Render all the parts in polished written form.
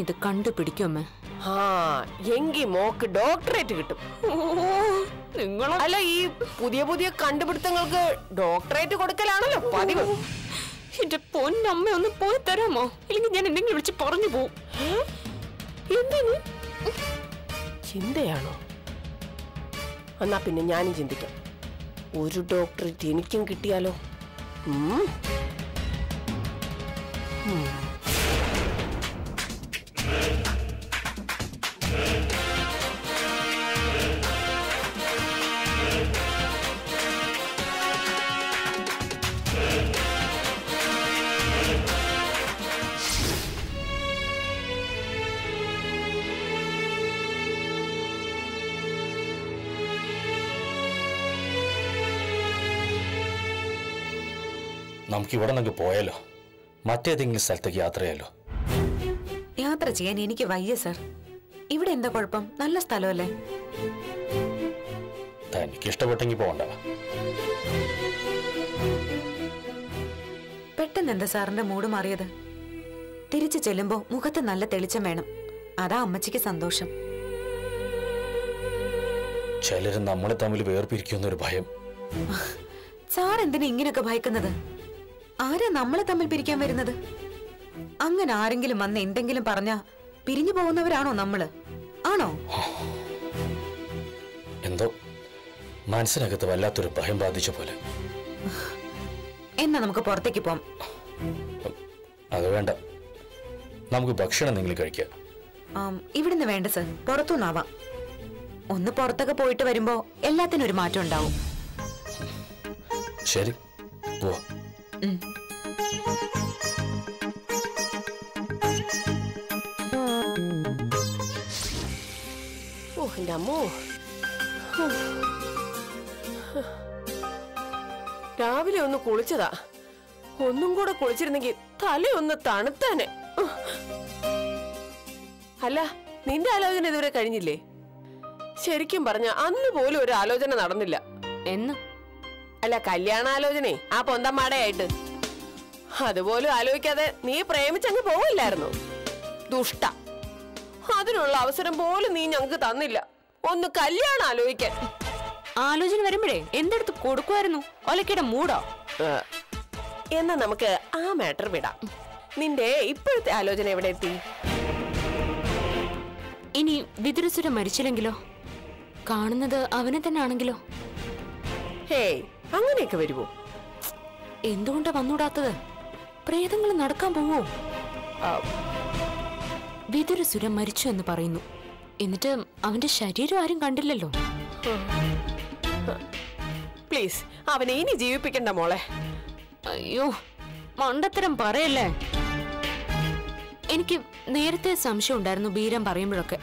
ഇത് കണ്ടുപിടിക്കും അമ്മ. ആ എങ്കി മോക്ക് ഡോക്ടറേറ്റ് കിട്ടും. അല്ല, ഈ പുതിയ പുതിയ കണ്ടുപിടുത്തങ്ങൾക്ക് ഡോക്ടറേറ്റ് കൊടുക്കലാണല്ലോ പതിവ്. എന്റെ പൊന്നമ്മ ഒന്ന് പോയി തരാമോ? ഇല്ലെങ്കിൽ ഞാൻ എന്തെങ്കിലും വിളിച്ച് പറഞ്ഞു പോവും. എന്തിന്? ചിന്തയാണോ? എന്നാ പിന്നെ ഞാനും ചിന്തിക്കാം. ഒരു ഡോക്ടറേറ്റ് എനിക്കും കിട്ടിയാലോ? നമുക്ക് ഇവിടെ നിന്ന് പോയാലോ? മറ്റേതെങ്കിലും സ്ഥലത്തേക്ക് യാത്ര ചെയ്യാലോ? യാത്ര ചെയ്യാൻ എനിക്ക് വയ്യ സർ. ഇവിടെ എന്താ കുഴപ്പം? നല്ല സ്ഥലമല്ലേ? തനിക്ക് ഇഷ്ടപ്പെട്ടെങ്കിൽ പോകണ്ട. പെട്ടെന്ന് എന്താ സാറിന്റെ മൂഡ് മാറിയത്? തിരിച്ചു ചെല്ലുമ്പോ മുഖത്ത് നല്ല തെളിച്ചം വേണം. അതാ അമ്മച്ചിക്ക് സന്തോഷം. ചിലര് നമ്മളെ തമ്മിൽ വേർപിരിക്കുന്നൊരു ഭയം. സാർ എന്തിനാ ഇങ്ങനെയൊക്കെ ഭയക്കുന്നത്? ആരാ നമ്മളെ തമ്മിൽ പിരിക്കാൻ വരുന്നത്? അങ്ങനെ ആരെങ്കിലും വന്ന് എന്തെങ്കിലും പറഞ്ഞാ പിരിഞ്ഞു പോകുന്നവരാണോ നമ്മള്? ആണോ? എന്തോ മനസ്സിനകത്ത് വല്ലാത്തൊരു ഭയം ബാധിച്ച പോലെ. എന്നാ നമുക്ക് പുറത്തേക്ക് പോവാം. അത് വേണ്ട, നമുക്ക് ഭക്ഷണം എന്തെങ്കിലും കഴിക്കാം. ഇവിടുന്ന് വേണ്ട സർ, പുറത്തുനിന്നാവാം. ഒന്ന് പുറത്തൊക്കെ പോയിട്ട് വരുമ്പോ എല്ലാത്തിനും ഒരു മാറ്റം ഉണ്ടാവും. ശരി, പോവാ. ഓ എന്റെ അമ്മോ, രാവിലെ ഒന്ന് കുളിച്ചതാ. ഒന്നും കൂടെ കുളിച്ചിരുന്നെങ്കിൽ തലയൊന്ന് തണുത്താനെ. അല്ല, നിന്റെ ആലോചന ഇതുവരെ കഴിഞ്ഞില്ലേ? ശരിക്കും പറഞ്ഞ അന്ന് പോലും ഒരു ആലോചന നടന്നില്ല. എന്ന്? അല്ല, കല്യാണാലോചനേ ആ പൊന്തമ്മാടയായിട്ട്. അതുപോലും ആലോചിക്കാതെ നീ പ്രേമിച്ചങ്ങ് പോവില്ലായിരുന്നു. ദുഷ്ട. അതിനുള്ള അവസരം പോലും നീ ഞങ്ങക്ക് തന്നില്ല ഒന്ന് കല്യാണം ആലോചിക്കാൻ. ആലോചന വരുമ്പോഴേ എന്തെടുത്ത് കൊടുക്കുമായിരുന്നു? ഒലക്കയുടെ മൂടോ? എന്നാ നമുക്ക് ആ മാറ്റർ വിടാം. നിന്റെ ഇപ്പോഴത്തെ ആലോചന എവിടെ എത്തി? ഇനി വിതുരസുര മരിച്ചില്ലെങ്കിലോ? കാണുന്നത് അവനെ തന്നെ ആണെങ്കിലോ? ഹേയ്, അങ്ങനെയൊക്കെ വരുമോ? എന്തുകൊണ്ടാ വന്നൂടാത്തത്? പ്രേതങ്ങൾ നടക്കാൻ പോവോ? വിതുരസുര മരിച്ചു എന്ന് പറയുന്നു. എന്നിട്ട് അവന്റെ ശരീരം ആരും കണ്ടില്ലല്ലോ. പ്ലീസ്, അവനെ ഇനി ജീവിപ്പിക്കണ്ട മോളെ. അയ്യോ, മണ്ടത്തരം പറയല്ലേ. എനിക്ക് നേരത്തെ സംശയം ഉണ്ടായിരുന്നു ബീരം പറയുമ്പോഴൊക്കെ.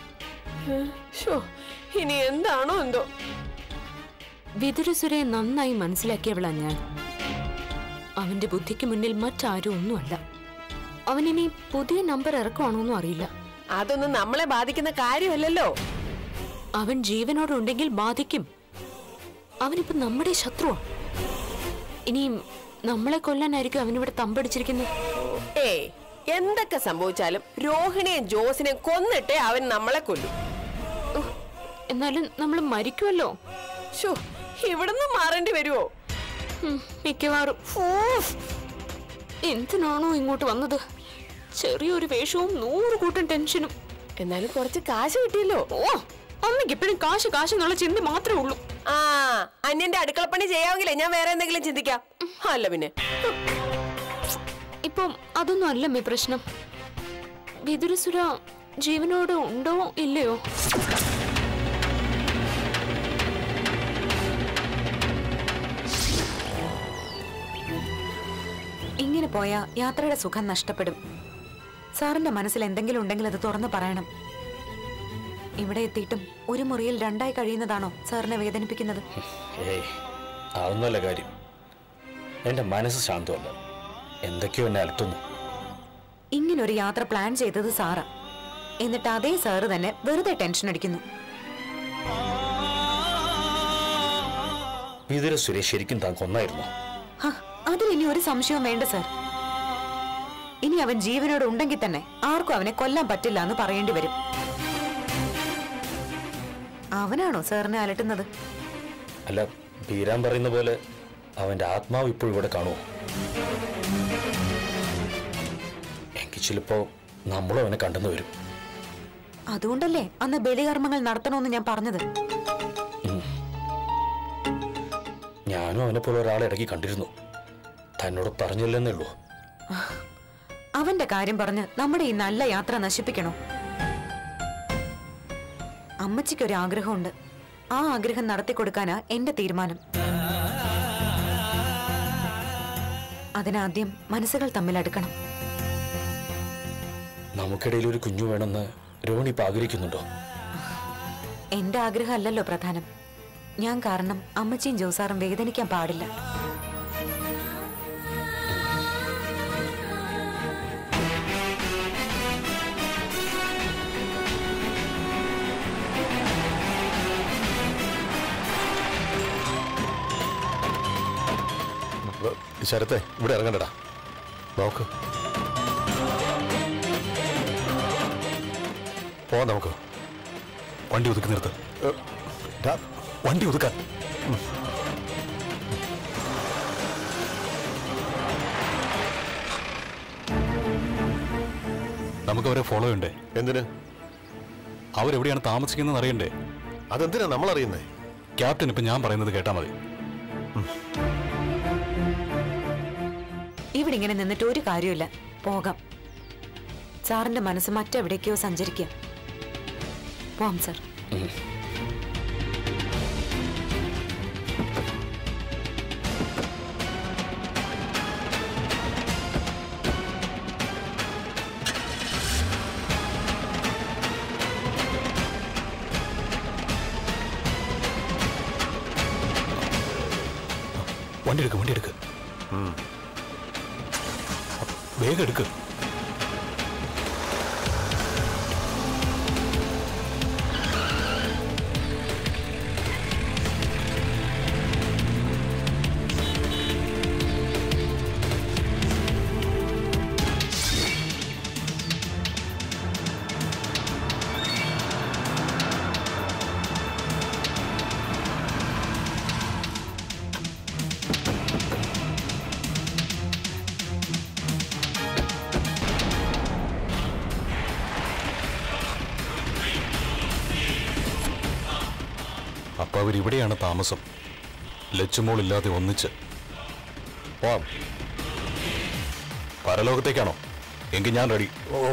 ഇനി എന്താണോ എന്തോ. വിതുരസുരയെ നന്നായി മനസ്സിലാക്കിയവളാ ഞാൻ. അവന്റെ ബുദ്ധിക്ക് മുന്നിൽ മറ്റാരും ഒന്നുമല്ല. അവനിനി പുതിയ നമ്പർ ഇറക്കുവാണോന്നും അറിയില്ല. അതൊന്നും നമ്മളെ ബാധിക്കുന്ന കാര്യമല്ലല്ലോ. അവൻ ജീവനോടുണ്ടെങ്കിൽ ബാധിക്കും. അവനിപ്പോ നമ്മുടെ ശത്രുവാ. ഇനിയും നമ്മളെ കൊല്ലാനായിരിക്കും അവനിവിടെ തമ്പടിച്ചിരിക്കുന്നത്. ഏയ്, എന്തൊക്കെ സംഭവിച്ചാലും രോഹിണിയും ജോസിനെയും കൊന്നിട്ടേ അവൻ നമ്മളെ കൊല്ലും. എന്നാലും നമ്മൾ മരിക്കുമല്ലോ. ഇവിടുന്ന് മാറേണ്ടി വരുമോ? മിക്കവാറും. എന്തിനാണോ ഇങ്ങോട്ട് വന്നത്? ചെറിയൊരു വേഷവും 100 കൂട്ടം ടെൻഷനും. എന്നാലും കുറച്ച് കാശ് കിട്ടിയല്ലോ. ഓ, അമ്മയ്ക്ക് എപ്പോഴും കാശ് കാശ് എന്നുള്ള ചിന്ത മാത്രമേ ഉള്ളൂ. ആ, അന്യന്റെ അടുക്കളപ്പണി ചെയ്യാമെങ്കിലേ ഞാൻ വേറെ എന്തെങ്കിലും ചിന്തിക്കാം. അല്ല പിന്നെ ഇപ്പം അതൊന്നും അല്ലമ്മേ പ്രശ്നം. വിതുരസുര ജീവനോട് ഉണ്ടോ ഇല്ലയോ? ഇങ്ങനെ പോയാ യാത്രയുടെ സുഖം നഷ്ടപ്പെടും. സാറിന്റെ മനസ്സിൽ എന്തെങ്കിലും ഉണ്ടെങ്കിൽ അത് തുറന്നു പറയണം. ഇവിടെ എത്തിയിട്ടും ഒരു മുറിയിൽ 2ആയി കഴിയുന്നതാണോ സാറിനെ വേദനിപ്പിക്കുന്നത്? അതൊന്നുമല്ല കാര്യം. എന്റെ മനസ്സ് ശാന്തമല്ല, എന്തൊക്കെയോ എന്നെ അലട്ടുന്നു. ഇങ്ങനൊരു യാത്ര പ്ലാൻ ചെയ്തത് സാറാ. എന്നിട്ട് അതേ സാറ് തന്നെ വെറുതെ ടെൻഷൻ അടിക്കുന്നു. വിതുരസുരയെ ശരിക്കും താൻ കൊന്നായിരുന്നു? അതിലിനി ഒരു സംശയവും വേണ്ട സാർ. ഇനി അവൻ ജീവനോട് ഉണ്ടെങ്കിൽ തന്നെ ആർക്കും അവനെ കൊല്ലാൻ പറ്റില്ല എന്ന് പറയേണ്ടി വരും. അവനാണോ സാറിനെ അലട്ടുന്നത്? അല്ല, ബീരാൻ പറയുന്ന പോലെ അവന്റെ ആത്മാവ് ഇപ്പോഴും ഇവിടെ കാണുമോ? എങ്കിൽ ചിലപ്പോ നമ്മളും അവനെ കണ്ടെന്ന് വരും. അതുകൊണ്ടല്ലേ അന്ന് ബലികർമ്മങ്ങൾ നടത്തണമെന്ന് ഞാൻ പറഞ്ഞത്. ഞാനും അവനെ പോലെ ഒരാളെ ഇടയ്ക്ക് കണ്ടിരുന്നു. തന്നോട് പറഞ്ഞില്ലെന്നേ ഉള്ളൂ. അവന്റെ കാര്യം പറഞ്ഞ് നമ്മുടെ ഈ നല്ല യാത്ര നശിപ്പിക്കണോ? അമ്മച്ചിക്കൊരു ആഗ്രഹമുണ്ട്. ആ ആഗ്രഹം നടത്തിക്കൊടുക്കാനാ എന്റെ തീരുമാനം. അതിനാദ്യം മനസ്സുകൾ തമ്മിൽ അടുക്കണം. നമുക്കിടയിൽ ഒരു കുഞ്ഞു വേണമെന്ന് രോഹിണി ഇപ്പൊ ആഗ്രഹിക്കുന്നുണ്ടോ? എന്റെ ആഗ്രഹമല്ലല്ലോ പ്രധാനം. ഞാൻ കാരണം അമ്മച്ചിയും ജോസാറും വേദനിക്കാൻ പാടില്ല. ശരത്തെ, ഇവിടെ ഇറങ്ങണ്ടടാ. നോക്ക്, പോവാം നമുക്ക്. വണ്ടി ഒതുക്കി നിർത്ത്. വണ്ടി ഒതുക്കാൻ. നമുക്ക് അവരെ ഫോളോ ചെയ്യണ്ടേ? എന്തിന്? അവരെവിടെയാണ് താമസിക്കുന്നത് അറിയണ്ടേ? അതെന്തിനാ നമ്മൾ അറിയുന്നേ? ക്യാപ്റ്റൻ ഇപ്പൊ ഞാൻ പറയുന്നത് കേട്ടാ മതി. ഇവിടെ ഇങ്ങനെ നിന്നിട്ട് ഒരു കാര്യമില്ല. പോകാം. സാറിന്റെ മനസ്സ് മറ്റെവിടേക്കോ സഞ്ചരിക്കുക. പോവാം സാർ. വണ്ടി എടുക്ക്, വണ്ടി എടുക്ക്, വേഗം എടുക്ക്. അപ്പൊ അവരിവിടെയാണ് താമസം. ലച്ചുമോളില്ലാതെ ഒന്നിച്ച് പോവാം. പരലോകത്തേക്കാണോ? എങ്കിൽ ഞാൻ റെഡി.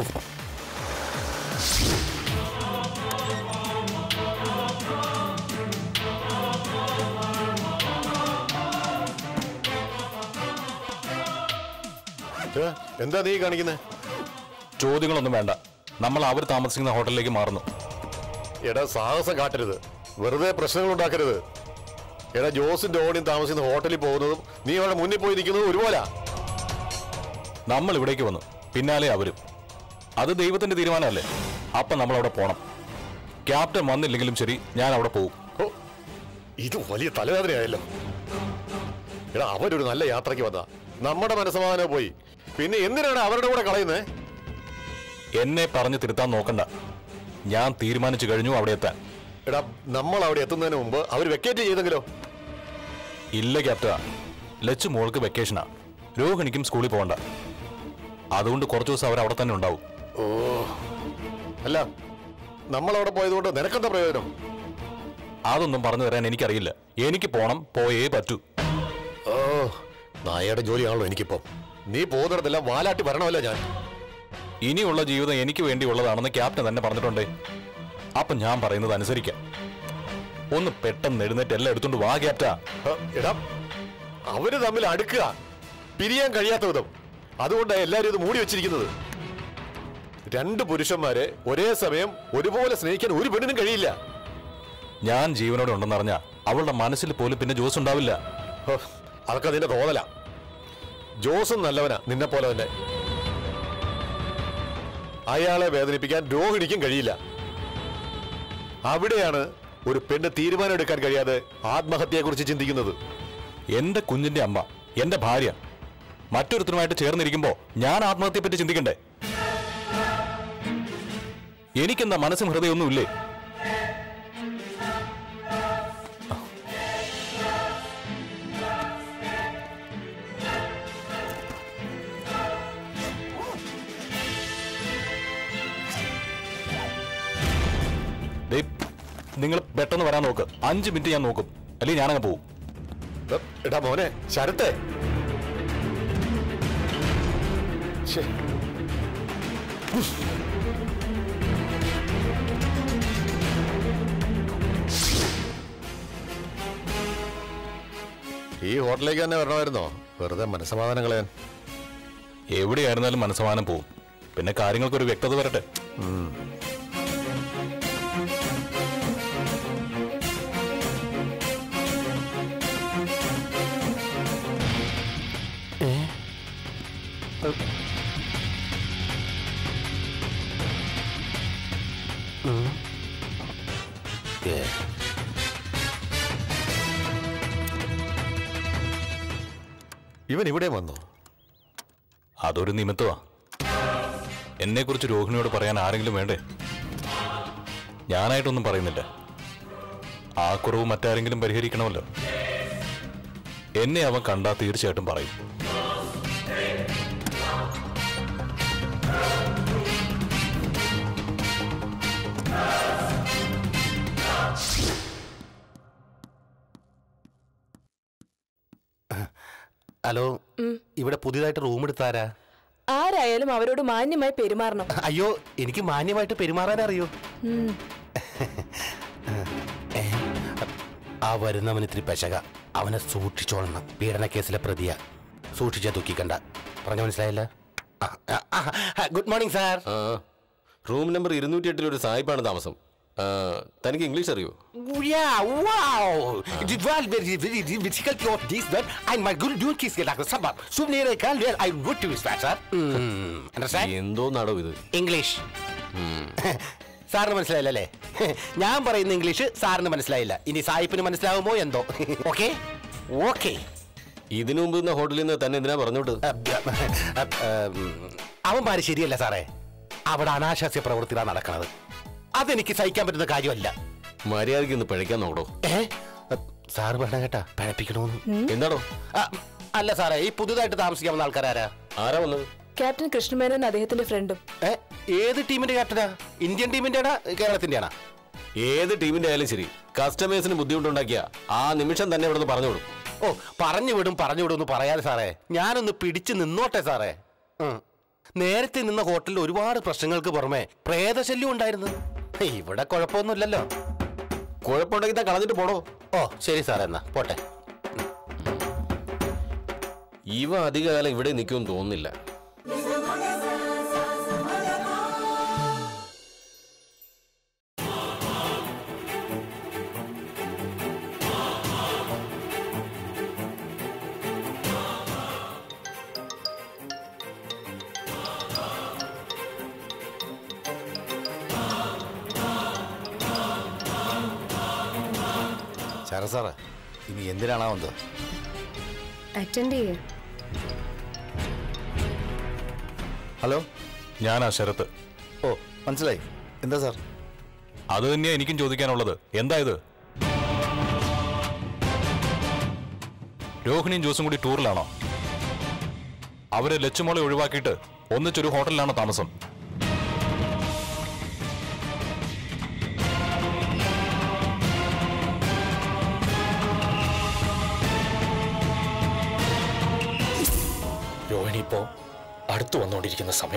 എന്താ നീ കാണിക്കുന്നത്? ചോദ്യങ്ങളൊന്നും വേണ്ട. നമ്മൾ അവർ താമസിക്കുന്ന ഹോട്ടലിലേക്ക് മാറുന്നു. എടാ, സാഹസം കാട്ടരുത്. വെറുതെ പ്രശ്നങ്ങൾ ഉണ്ടാക്കരുത്. എടാ, ജോസും രോഹിണിയും താമസിക്കുന്ന ഹോട്ടലിൽ പോകുന്നതും നീ അവിടെ മുന്നിൽ പോയി നിൽക്കുന്നതും ഒരുപോലെ. നമ്മൾ ഇവിടേക്ക് വന്നു, പിന്നാലെ അവരും. അത് ദൈവത്തിന്റെ തീരുമാനമല്ലേ? അപ്പൊ നമ്മൾ അവിടെ പോണം. ക്യാപ്റ്റൻ വന്നില്ലെങ്കിലും ശരി, ഞാൻ അവിടെ പോകും. ഇത് വലിയ തലവേദനയായല്ലോ. എടാ, അവരൊരു നല്ല യാത്രയ്ക്ക് വന്നാ നമ്മുടെ മനസ്സമാധാനം പോയി. പിന്നെ എന്തിനാണ് അവരുടെ കൂടെ കളയുന്നത്? എന്നെ പറഞ്ഞു തിരുത്താൻ നോക്കണ്ട. ഞാൻ തീരുമാനിച്ചു കഴിഞ്ഞു അവിടെ എത്താൻ. എടാ, നമ്മൾ അവിടെ എത്തുന്നതിന് മുമ്പ് അവർ വെക്കേറ്റ് ചെയ്തെങ്കിലോ? ഇല്ല ക്യാപ്റ്റൻ, ലച്ചു മോൾക്ക് വെക്കേഷനാ. രോഹിണിക്കും സ്കൂളിൽ പോകണ്ട. അതുകൊണ്ട് കുറച്ചു ദിവസം അവർ അവിടെ തന്നെ ഉണ്ടാവും. ഓ, അല്ല, നമ്മൾ അവിടെ പോയതുകൊണ്ട് നിനക്കെന്താ പ്രയോജനം? അതൊന്നും പറഞ്ഞു തരാൻ എനിക്കറിയില്ല. എനിക്ക് പോണം, പോയേ പറ്റൂ. ഓ, നായയുടെ ജോലിയാണല്ലോ എനിക്കിപ്പം. നീ പോകുന്നിടത്തെല്ലാം വാലാട്ടി വരണമല്ല ഞാൻ. ഇനിയുള്ള ജീവിതം എനിക്ക് വേണ്ടിയുള്ളതാണെന്ന് ക്യാപ്റ്റൻ തന്നെ പറഞ്ഞിട്ടുണ്ടേ. അപ്പൊ ഞാൻ പറയുന്നത് അനുസരിക്കാം. ഒന്ന് പെട്ടെന്ന് എഴുന്നേറ്റ് എല്ലാം എടുത്തോണ്ട് വാ ക്യാപ്റ്റാ. എടാ, അവര് തമ്മിൽ അടുക്കുക, പിരിയാൻ കഴിയാത്ത വിധം. അതുകൊണ്ടാണ് എല്ലാരും ഇത് മൂടി വെച്ചിരിക്കുന്നത്. രണ്ട് പുരുഷന്മാരെ ഒരേ സമയം ഒരുപോലെ സ്നേഹിക്കാൻ ഒരു പെണ്ണിനും കഴിയില്ല. ഞാൻ ജീവനോടെ ഉണ്ടെന്നറിഞ്ഞ അവളുടെ മനസ്സിൽ പോലും പിന്നെ ജോസ് ഉണ്ടാവില്ല. അതൊക്കെ അതിന്റെ തോന്നല. ജോസും നല്ലവനാ, നിന്നെ പോലെ തന്നെ. അയാളെ വേദനിപ്പിക്കാൻ രോഹിണിക്കും കഴിയില്ല. അവിടെയാണ് ഒരു പെണ്ണ് തീരുമാനം എടുക്കാൻ കഴിയാതെ ആത്മഹത്യയെക്കുറിച്ച് ചിന്തിക്കുന്നത്. എന്റെ കുഞ്ഞിന്റെ അമ്മ, എന്റെ ഭാര്യ, മറ്റൊരുത്തരുമായിട്ട് ചേർന്നിരിക്കുമ്പോ ഞാൻ ആത്മഹത്യയെ പറ്റി ചിന്തിക്കണ്ടേ? എനിക്കെന്താ മനസ്സും ഹൃദയമൊന്നുമില്ലേ? നിങ്ങൾ പെട്ടെന്ന് വരാൻ നോക്ക്. 5 മിനിറ്റ് ഞാൻ നോക്കും, അല്ലെങ്കിൽ ഞാനങ്ങ് പോവും. എടാ മോനെ ശരത്തെ, ഈ ഹോട്ടലിലേക്ക് തന്നെ വരണമായിരുന്നോ? വെറുതെ മനസ്സമാധാനം കളയാൻ. എവിടെയായിരുന്നാലും മനസ്സമാധാനം പോവും. പിന്നെ കാര്യങ്ങൾക്കൊരു വ്യക്തത വരട്ടെ. ഇവൻ ഇവിടെ വന്നോ? അതൊരു നിമിത്തമാ. എന്നെക്കുറിച്ച് രോഹിണിയോട് പറയാൻ ആരെങ്കിലും വേണ്ടേ? ഞാനായിട്ടൊന്നും പറയുന്നില്ല. ആ കുറവ് മറ്റാരെങ്കിലും പരിഹരിക്കണമല്ലോ. എന്നെ അവൻ കണ്ടാൽ തീർച്ചയായിട്ടും പറയും. ഹലോ, ഇവിടെ പുതിയതായിട്ട് റൂം എടുത്താരാ? ആരായാലും അവരോട് മാന്യമായി പെരുമാറണം. അയ്യോ, എനിക്ക് മാന്യമായിട്ട് പെരുമാറാൻ അറിയോ? ആ വരുന്നവൻ ഇത്തിരി പെശക. അവനെ സൂക്ഷിച്ചോളണം. പീഡന കേസിലെ പ്രതിയാ. സൂക്ഷിച്ചാ ദുഃഖിക്കണ്ട. പറഞ്ഞ മനസ്സിലായില്ല? Good morning sir. Room number 208 ഒരു സായിപ്പാണ് താമസം. തനിക്ക് ഇംഗ്ലീഷ് അറിയോ? എന്തോ നടോ ഇത്? ഇംഗ്ലീഷ് സാറിന് മനസ്സിലായില്ലേ? ഞാൻ പറയുന്ന ഇംഗ്ലീഷ് സാറിന് മനസ്സിലായില്ല. ഇനി സായിപ്പിന് മനസ്സിലാവുമോ എന്തോ. Okay okay. ഇതിനു മുമ്പ് ഹോട്ടലിൽ നിന്ന് തന്നെ എന്തിനാ പറഞ്ഞോട്ട്? അവന്മാര് ശരിയല്ല സാറേ. അവിടെ അനാശാസ്യ പ്രവൃത്തിയാണ് നടക്കുന്നത്. അതെനിക്ക് സഹിക്കാൻ പറ്റുന്ന കാര്യമല്ല. മര്യാദയ്ക്ക് ഒന്ന് പഴയ്ക്കാൻ നോക്കടോ. സാറ് പറഞ്ഞ കേട്ടാ പഴപ്പിക്കണോന്ന്. എന്താണോ? അല്ല സാറേ, ഈ പുതുതായിട്ട് താമസിക്കാൻ വന്ന ആൾക്കാരാരാ? ആരാ വന്നത്? ക്യാപ്റ്റൻ കൃഷ്ണമേനോൻ, അദ്ദേഹത്തിന്റെ ഫ്രണ്ടും. ഏത് ടീമിന്റെ ക്യാപ്റ്റനാ? ഇന്ത്യൻ ടീമിന്റെ ആണോ കേരളത്തിന്റെ ആണോ? ഏത് ടീമിന്റെ ആയാലും ശരി, കസ്റ്റമേഴ്സിന് ബുദ്ധിമുട്ടുണ്ടാക്കിയ ആ നിമിഷം തന്നെ ഇവിടെ പറഞ്ഞു വിടും. ഓ, പറഞ്ഞു വിടും എന്ന് പറയാതെ സാറേ. ഞാനൊന്ന് പിടിച്ചു നിന്നോട്ടെ സാറേ. നേരത്തെ നിന്ന ഹോട്ടലിൽ ഒരുപാട് പ്രശ്നങ്ങൾക്ക് പുറമെ പ്രേതശല്യം ഉണ്ടായിരുന്നു. ഇവിടെ കുഴപ്പമൊന്നുമില്ലല്ലോ. കുഴപ്പമുണ്ടെങ്കിൽ താൻ കളഞ്ഞിട്ട് പോടോ. ഓ ശരി സാറേ, എന്നാ പോട്ടെ. ഇവ അധികകാലം ഇവിടെ നിൽക്കുമെന്ന് തോന്നുന്നില്ല. സാറേ, ഇനി എന്തിനാണോ വന്നത്? അറ്റൻഡ് ചെയ്യേ. ഹലോ, ഞാനാ ശരത്ത്. ഓ മനസ്സിലായി. എന്താ സാർ? അത് തന്നെയാ എനിക്കും ചോദിക്കാനുള്ളത്. എന്താ ഇത്? രോഹിണിയും ജോസും കൂടി ടൂറിലാണോ? അവരെ ലച്ചുമോളെ ഒഴിവാക്കിയിട്ട് ഒന്നിച്ചൊരു ഹോട്ടലിലാണോ താമസം? രോഹിണി ഇപ്പോ അടുത്തു വന്നുകൊണ്ടിരിക്കുന്ന സമയ.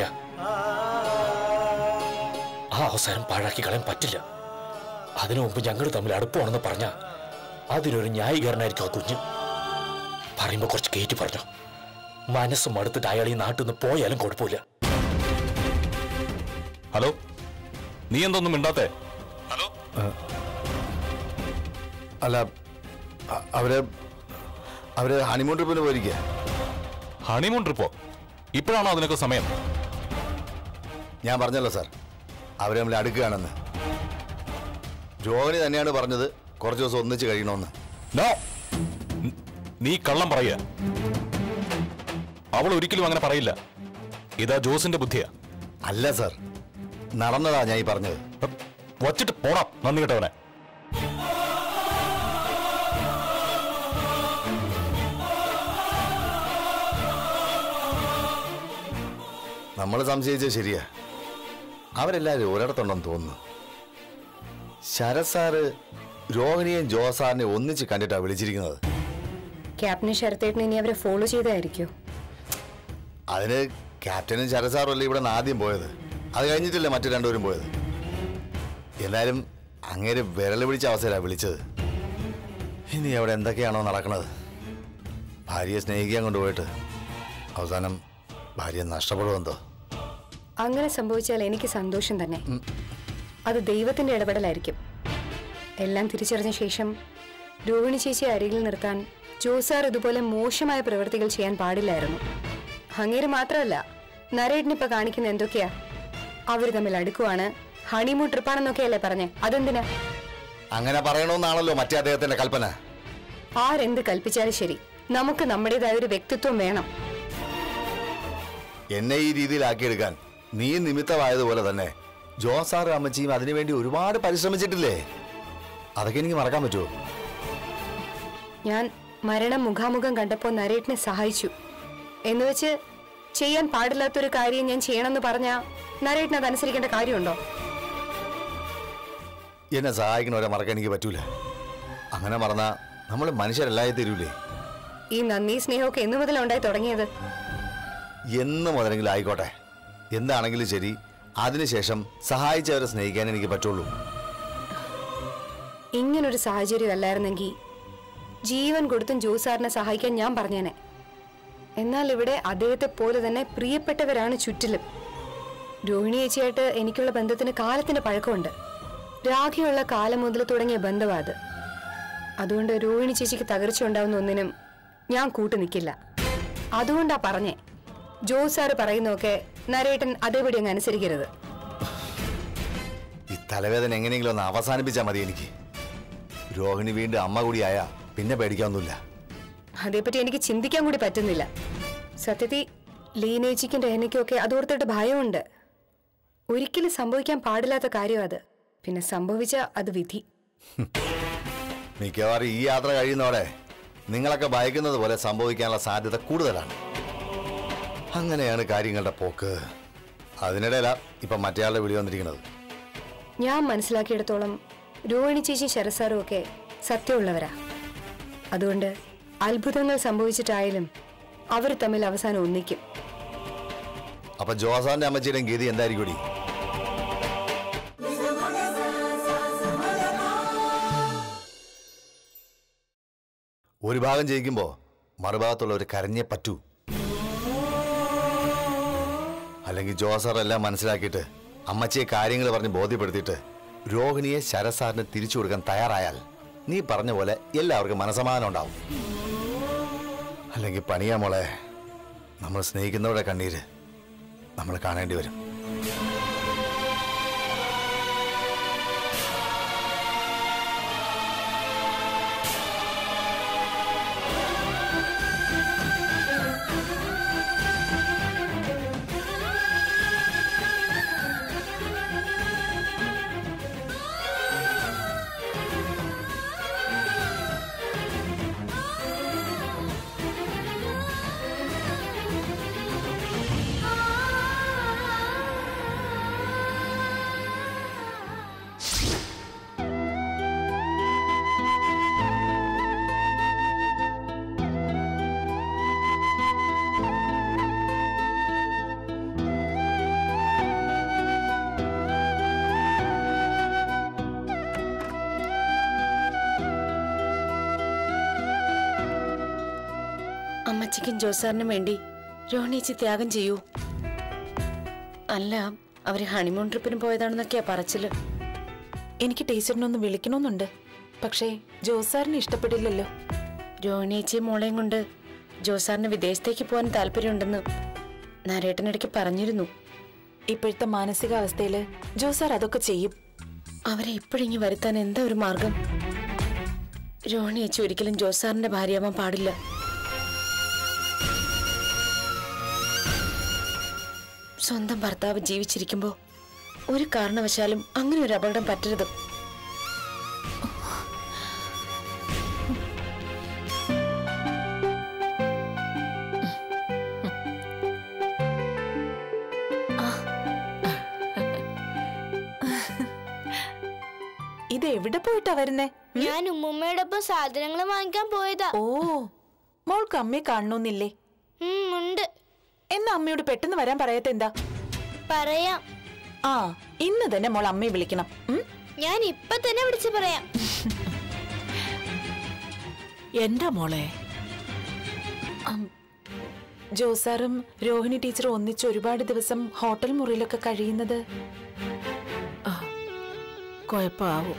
ആ അവസരം പാഴാക്കി കളയാൻ പറ്റില്ല. അതിനു മുമ്പ് ഞങ്ങൾ തമ്മിൽ അടുപ്പമാണെന്ന് പറഞ്ഞ അതിനൊരു ന്യായീകരണമായിരിക്കും ആ കുഞ്ഞ്. പറയുമ്പോ കുറച്ച് കയറ്റി പറഞ്ഞു. മനസ്സും അടുത്തിട്ട് അയാൾ ഈ നാട്ടിൽ നിന്ന് പോയാലും കുഴപ്പമില്ല. ഹലോ, നീ എന്തൊന്നും മിണ്ടാത്തേ? ഹലോ. അല്ല, അവര് ഹണിമൂൺ ട്രിപ്പിന് പോയിരിക്കുക. ഹണിമൂൺ ട്രിപ്പോ? ഇപ്പോഴാണോ അതിനൊക്കെ സമയം? ഞാൻ പറഞ്ഞല്ലോ സാർ, അവരെ തമ്മിൽ അടുക്കുകയാണെന്ന്. രോഹിണി തന്നെയാണ് പറഞ്ഞത് കുറച്ച് ദിവസം ഒന്നിച്ച് കഴിയണമെന്ന്. നോ, നീ കള്ളം പറയുക. അവൾ ഒരിക്കലും അങ്ങനെ പറയില്ല. ഇതാ ജോസിന്റെ ബുദ്ധിയാ. അല്ല സാർ, നടന്നതാ ഞാൻ ഈ പറഞ്ഞത്. വച്ചിട്ട് പോടാ നന്ദി കേട്ടവനെ. നമ്മൾ സംശയിച്ചത് ശരിയാ. അവരെല്ലാവരും ഒരിടത്തുണ്ടെന്ന് തോന്നുന്നു. ശരത് സാറ് രോഹിണിയും ജോസാറിനെ ഒന്നിച്ച് കണ്ടിട്ടാ വിളിച്ചിരിക്കുന്നത്. ക്യാപ്റ്റന് ശരത്തേട്ടന് ഇനി അവരെ ഫോളോ ചെയ്തായിരിക്കോ? അതിന് ക്യാപ്റ്റനും ശരത് സാറും അല്ലേ ഇവിടെ നിന്ന് ആദ്യം പോയത്. അത് കഴിഞ്ഞിട്ടില്ല മറ്റു രണ്ടുപേരും പോയത്. എല്ലാവരും അങ്ങേര് വിരൽ പിടിച്ച അവസരമാണ് വിളിച്ചത്. ഇനി അവിടെ എന്തൊക്കെയാണോ നടക്കുന്നത്? ഭാര്യയെ സ്നേഹിക്കാൻ കൊണ്ടുപോയിട്ട് അവസാനം ഭാര്യ നഷ്ടപ്പെടുമെന്തോ. അങ്ങനെ സംഭവിച്ചാൽ എനിക്ക് സന്തോഷം തന്നെ. അത് ദൈവത്തിന്റെ ഇടപെടലായിരിക്കും. എല്ലാം തിരിച്ചറിഞ്ഞ ശേഷം രോഹിണി ചേച്ചിയെ അരികിൽ നിർത്താൻ ജോസാർ ഇതുപോലെ മോശമായ പ്രവൃത്തികൾ ചെയ്യാൻ പാടില്ലായിരുന്നു. അങ്ങേര് മാത്രമല്ല, നരേട്ടനിപ്പോ കാണിക്കുന്ന എന്തൊക്കെയാ? അവര് തമ്മിൽ അടുക്കുവാണ്, ഹണിമൂൺ ട്രിപ്പാണെന്നൊക്കെയല്ലേ പറഞ്ഞേ? അതെന്തിനാ? അങ്ങനെ പറയണമെന്നാണല്ലോ മറ്റേ അദ്ദേഹത്തിന്റെ കൽപ്പന. ആരെന്ത് കൽപ്പിച്ചാലും ശരി, നമുക്ക് നമ്മുടേതായ ഒരു വ്യക്തിത്വം വേണം. എന്നെ ഈ രീതിയിലാക്കിയെടുക്കാൻ നീ നിമിത്തമായതുപോലെ തന്നെ ജോസാറും അമ്മച്ചിയും അതിനുവേണ്ടി ഒരുപാട് പരിശ്രമിച്ചിട്ടില്ലേ? അതൊക്കെ എനിക്ക് മറക്കാൻ പറ്റുമോ? ഞാൻ മരണം മുഖാമുഖം കണ്ടപ്പോൾ നരേട്ടനെ സഹായിച്ചു എന്നുവെച്ച് ചെയ്യാൻ പാടില്ലാത്തൊരു കാര്യം ഞാൻ ചെയ്യണമെന്ന് പറഞ്ഞാ നരേട്ടന് അത് അനുസരിക്കേണ്ട കാര്യമുണ്ടോ? എന്നെ സഹായിക്കണവരെ മറക്കാൻ എനിക്ക് പറ്റൂല. അങ്ങനെ മറന്നാ നമ്മൾ മനുഷ്യരല്ലായി തരൂലേ? ഈ നന്ദി സ്നേഹമൊക്കെ എന്നു മുതലാണ് ഉണ്ടായി തുടങ്ങിയത്? എന്ന് മുതലെങ്കിലും ആയിക്കോട്ടെ, എന്താണെങ്കിലും ശരി, അതിനുശേഷം സഹായിച്ചവരെ സ്നേഹിക്കാൻ എനിക്ക് പറ്റുള്ളൂ. ഇങ്ങനൊരു സാഹചര്യം അല്ലായിരുന്നെങ്കിൽ ജീവൻ കൊടുത്തും ജോസാറിനെ സഹായിക്കാൻ ഞാൻ പറഞ്ഞേനെ. എന്നാൽ ഇവിടെ അദ്ദേഹത്തെ പോലെ തന്നെ പ്രിയപ്പെട്ടവരാണ് ചുറ്റിലും. രോഹിണി ചേച്ചിയായിട്ട് എനിക്കുള്ള ബന്ധത്തിന് കാലത്തിന്റെ പഴക്കമുണ്ട്. രാഖിയുള്ള കാലം മുതൽ തുടങ്ങിയ ബന്ധമാണ് അത്. അതുകൊണ്ട് രോഹിണി ചേച്ചിക്ക് തകർച്ച ഉണ്ടാവുന്ന ഒന്നിനും ഞാൻ കൂട്ടു നിൽക്കില്ല. അതുകൊണ്ടാ പറഞ്ഞേ, ജോസാറ് പറയുന്നൊക്കെ നരേട്ടൻ അതേപടി അങ്ങ് അനുസരിക്കരുത്. ഈ തലവേദന എങ്ങനെയെങ്കിലും ഒന്ന് അവസാനിപ്പിച്ചാൽ മതി എനിക്ക്. രോഹിണി വീണ്ടും അമ്മ കൂടിയായ പിന്നെ പേടിക്കാനൊന്നുമില്ല. അതേപ്പറ്റി എനിക്ക് ചിന്തിക്കാൻ കൂടി പറ്റുന്നില്ല. സത്യത്തിൽ ലീനേച്ചിക്കും രഹനയ്ക്കും ഒക്കെ അതോർത്തിട്ട് ഭയമുണ്ട്. ഒരിക്കലും സംഭവിക്കാൻ പാടില്ലാത്ത കാര്യം അത്. പിന്നെ സംഭവിച്ച അത് വിധി. മിക്കവാറും ഈ യാത്ര കഴിയുന്നതോടെ നിങ്ങളൊക്കെ ഭയക്കുന്നത് പോലെ സംഭവിക്കാനുള്ള സാധ്യത കൂടുതലാണ്. അങ്ങനെയാണ് കാര്യങ്ങളുടെ പോക്ക്. അതിനിടയിലാ ഇപ്പൊ മറ്റേയാളുടെ വിളി വന്നിരിക്കുന്നത്. ഞാൻ മനസ്സിലാക്കിയിടത്തോളം രോഹിണി ചേച്ചി ശരസാറും ഒക്കെ സത്യമുള്ളവരാ. അതുകൊണ്ട് അത്ഭുതങ്ങൾ സംഭവിച്ചിട്ടായാലും അവർ തമ്മിൽ അവസാനം ഒന്നിക്കും. അപ്പൊ ജോസാറിന്റെ അമ്മച്ചിയുടെയും ഗതി എന്തായിരിക്കും? ഒരു ഭാഗം ജയിക്കുമ്പോ മറുഭാഗത്തുള്ളവർ കരഞ്ഞേ പറ്റൂ. അല്ലെങ്കിൽ ജോസാർ എല്ലാം മനസ്സിലാക്കിയിട്ട് അമ്മച്ചിയെ കാര്യങ്ങൾ പറഞ്ഞ് ബോധ്യപ്പെടുത്തിയിട്ട് രോഹിണിയെ ശരത് സാറിന് തിരിച്ചു കൊടുക്കാൻ തയ്യാറായാൽ നീ പറഞ്ഞ പോലെ എല്ലാവർക്കും മനസമാധാനം ഉണ്ടാവും. അല്ലെങ്കിൽ പണിയാ മോളെ, നമ്മൾ സ്നേഹിക്കുന്നവരുടെ കണ്ണീര് നമ്മൾ കാണേണ്ടി വരും. അമ്മച്ചിക്കും ജോസാറിനും വേണ്ടി രോഹിണിച്ചി ത്യാഗം ചെയ്യൂ. അല്ല, അവര് ഹണിമൂൺ ട്രിപ്പിന് പോയതാണെന്നൊക്കെയാ പറച്ചില്. എനിക്ക് ടീച്ചറിനൊന്ന് വിളിക്കണമെന്നുണ്ട്. പക്ഷേ ജോസാറിന് ഇഷ്ടപ്പെടില്ലല്ലോ. രോഹിണിച്ചി മോളെയും കൊണ്ട് ജോസാറിന് വിദേശത്തേക്ക് പോകാൻ താല്പര്യമുണ്ടെന്ന് നരേട്ടനിടയ്ക്ക് പറഞ്ഞിരുന്നു. ഇപ്പോഴത്തെ മാനസികാവസ്ഥയില് ജോസാർ അതൊക്കെ ചെയ്യും. അവരെ ഇപ്പോഴിങ്ങി വരുത്താൻ എന്താ ഒരു മാർഗം? രോഹിണിച്ചി ഒരിക്കലും ജോസാറിന്റെ ഭാര്യയാവാൻ പാടില്ല. സ്വന്തം ഭർത്താവ് ജീവിച്ചിരിക്കുമ്പോ ഒരു കാരണവശാലും അങ്ങനെ ഒരു അപകടം പറ്റരുത്. ഇത് എവിടെ പോയിട്ടാ വരുന്നേ? ഞാൻ ഉമ്മുമ്മയോടൊപ്പം സാധനങ്ങൾ വാങ്ങിക്കാൻ പോയതാ. ഓ, മോൾക്ക് അമ്മയെ കാണണമെന്നില്ലേ? ഉണ്ട്. എന്നാ അമ്മയോട് പെട്ടെന്ന് വരാൻ പറയാത്ത എന്താ? പറയാം. ആ, ഇന്ന് തന്നെ മോൾ അമ്മയെ വിളിക്കണം. ഞാൻ ഇപ്പൊ തന്നെ വിളിച്ചു പറയാം. എന്താ മോളെ? ജോസാറും രോഹിണി ടീച്ചറും ഒന്നിച്ച് ഒരുപാട് ദിവസം ഹോട്ടൽ മുറിയിലൊക്കെ കഴിയുന്നത് കുഴപ്പമാവും.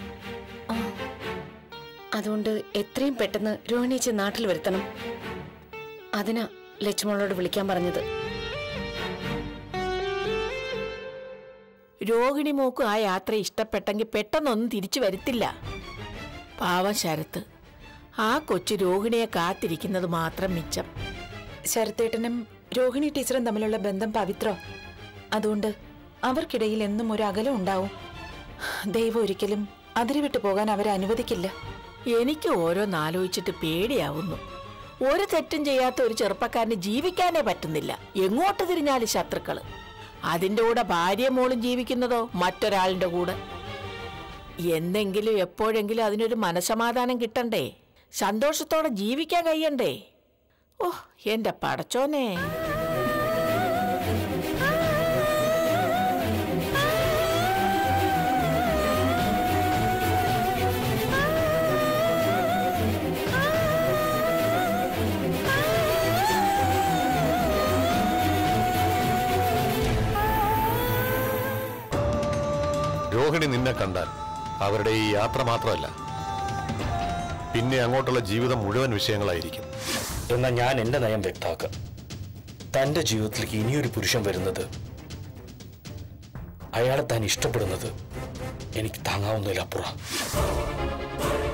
അതുകൊണ്ട് എത്രയും പെട്ടെന്ന് രോഹിണിയേച്ചി നാട്ടിൽ വരുത്തണം. അതിനാ ലക്ഷ്മണോട് വിളിക്കാൻ പറഞ്ഞത്. രോഹിണി മോക്കും ആ യാത്ര ഇഷ്ടപ്പെട്ടെങ്കിൽ പെട്ടെന്നൊന്നും തിരിച്ചു വരത്തില്ല. പാവം ശരത്ത്, ആ കൊച്ചു രോഹിണിയെ കാത്തിരിക്കുന്നത് മാത്രം മിച്ചം. ശരത്തേട്ടനും രോഹിണി ടീച്ചറും തമ്മിലുള്ള ബന്ധം പവിത്രോ, അതുകൊണ്ട് അവർക്കിടയിൽ എന്നും ഒരു അകലം ഉണ്ടാവും. ദൈവം ഒരിക്കലും അതിരുവിട്ടു പോകാൻ അവരെ അനുവദിക്കില്ല. എനിക്ക് ഓരോന്നാലോചിച്ചിട്ട് പേടിയാവുന്നു. ഒരു തെറ്റും ചെയ്യാത്ത ഒരു ചെറുപ്പക്കാരന് ജീവിക്കാനേ പറ്റുന്നില്ല. എങ്ങോട്ട് തിരിഞ്ഞാലും ശത്രുക്കള്. അതിൻ്റെ കൂടെ ഭാര്യയും മോളും ജീവിക്കുന്നതോ മറ്റൊരാളിൻ്റെ കൂടെ. എന്തെങ്കിലും എപ്പോഴെങ്കിലും അതിനൊരു മനസമാധാനം കിട്ടണ്ടേ? സന്തോഷത്തോടെ ജീവിക്കാൻ കഴിയണ്ടേ? ഓ, എന്റെ പടച്ചോനെ. രോഹിണി നിന്നെ കണ്ടാൽ അവരുടെ ഈ യാത്ര മാത്രമല്ല, പിന്നെ അങ്ങോട്ടുള്ള ജീവിതം മുഴുവൻ വിഷയങ്ങളായിരിക്കും. എന്നാൽ ഞാൻ എന്റെ നയം വ്യക്തമാക്കാം. തന്റെ ജീവിതത്തിലേക്ക് ഇനിയൊരു പുരുഷൻ വരുന്നത്, അയാളെ താൻ ഇഷ്ടപ്പെടുന്നത് എനിക്ക് താങ്ങാവുന്നതിലപ്പുറം.